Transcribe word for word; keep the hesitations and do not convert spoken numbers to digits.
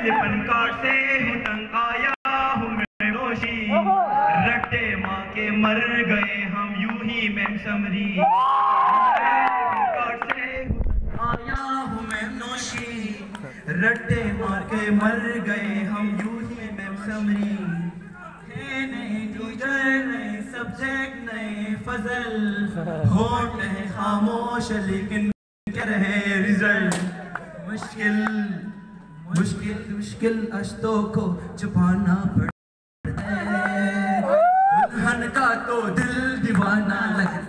लिपन काट से हूँ तंग आया हूँ मैं दोषी रट्टे माँ के मर गए हम यूं ही मैम समरी काट से हूँ तंग आया हूँ मैं नौशी रट्टे मार के मर गए हम यूं ही मैम समरी है नहीं टीचर नहीं सब्जेक्ट नहीं फजल होठ नहीं खामोश लेकिन क्या रहे रिजल्ट मुश्किल मुश्किल मुश्किल अश्तों को छुपाना पड़ता है दुल्हन का तो दिल दीवाना लगता है